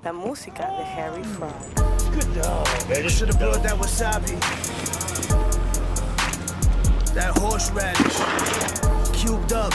la música de Harry Fraud. Good job. I should have brought that wasabi. That horseradish. Cubed up.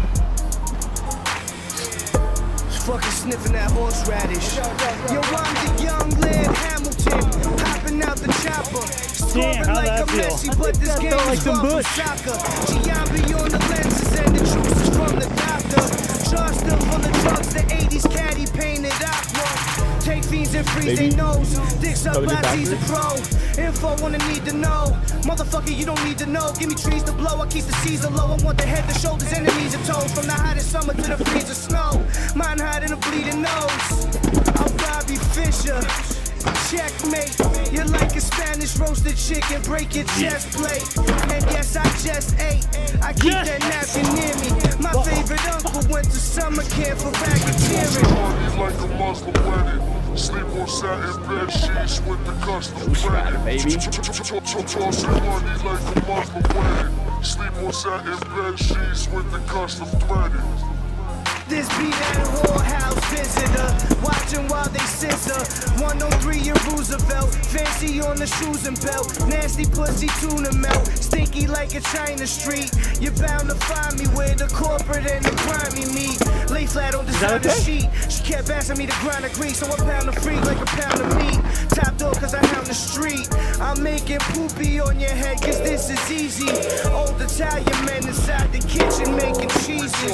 Just fucking sniffing that horseradish. Yo, I'm the young Lynn Hamilton. Hopping out the chopper. Scoring like a Messi, but this game is far from soccer. Giambi on the lenses and the juice is from the doctor. Jar still full of drugs, the 80s caddy painted aqua. Take fiends and freeze they nose. Dicks up, Bozzy's a pro. Info wanna need to know. Motherfucker, you don't need to know. Give me trees to blow, I keep the season low. I want the head, the shoulders, enemies and toes. From the hottest summer to the freeze of snow. Mine hiding a bleeding nose. I'm Bobby Fischer. Checkmate, you're like a Spanish roasted chicken, break your chest plate. And yes, I just ate. I keep that napkin near me. My favorite uncle went to summer camp for racketeering. Like a Muslim wedding. Sleep on satin bed sheets with the custom threading. Tossing money like a Muslim wedding. Sleep on satin bed sheets with the custom threading. This be that whorehouse visitor, watching while they scissor. 103 in Roosevelt, fancy on the shoes and belt. Nasty pussy tuna melt, stinky like a China street. You're bound to find me where the corporate and the grimy meet. Lay flat on designer sheet. She kept asking me to grind a grease, so I pound a freak like a pound of meat. Top dog cause I hound the street. I'm making poopy on your head cause this is easy. Old Italian men inside the kitchen making cheeses.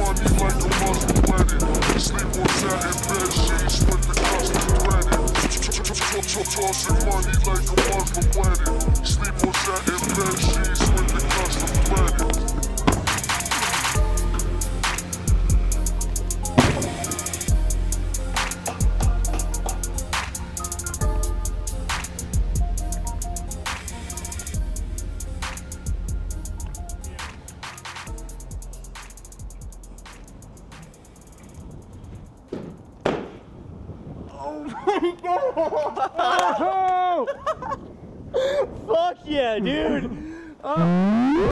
Muslim wedding. Sleep on satin bed sheets with the custom threading. Tossing money like a Muslim wedding. Sleep on satin bed sheets with the custom threading. Oh! Fuck yeah, dude! Oh.